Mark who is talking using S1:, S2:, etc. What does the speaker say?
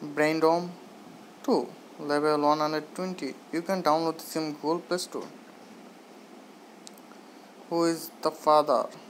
S1: Braindom 2, level 120. You can download this in Google Play Store. Who is the father?